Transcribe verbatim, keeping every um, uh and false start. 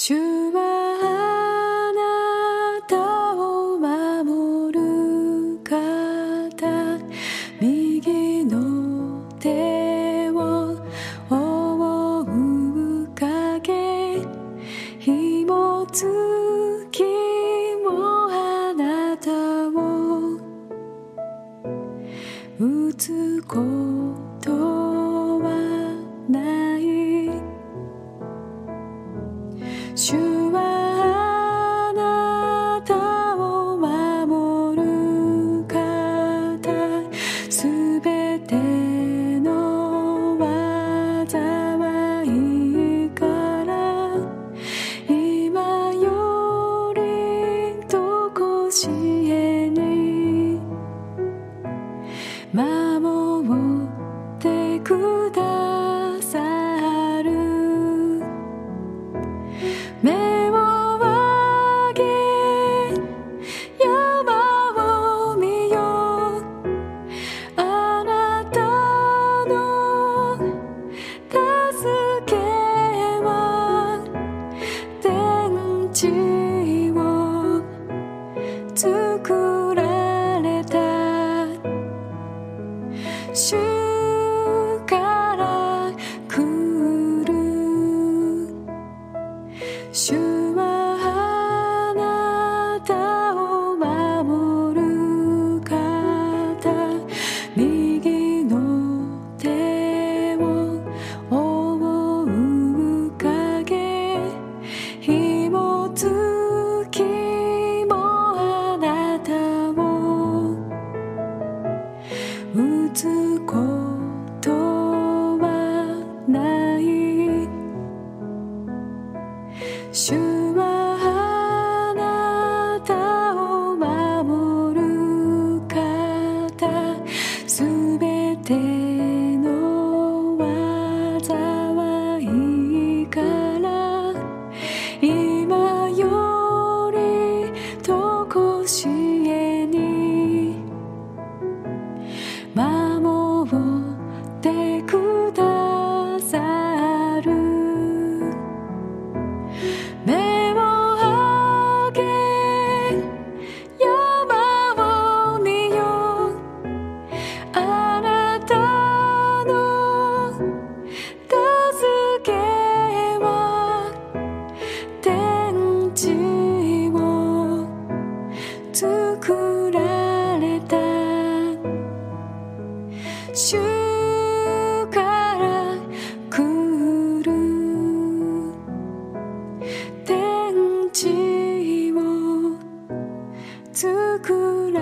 主はあなたを守る方、右の手を覆う影、紐付きもあなたを打つことはない。主はあなたを守る方、すべての災いから今よりとこしえに守ってくださる。目を上げ山を見よ、あなたの助けは天地を作られた。主から来る。主はあなたを守る方、右の手を覆う影、紐付きもあなたを打つことはない。主はあなたを守る方、すべての災いから今よりとこしえに守ってくださる。目を上げ山を見よ、あなたの助けは天地を作られた。主から来る。天地を作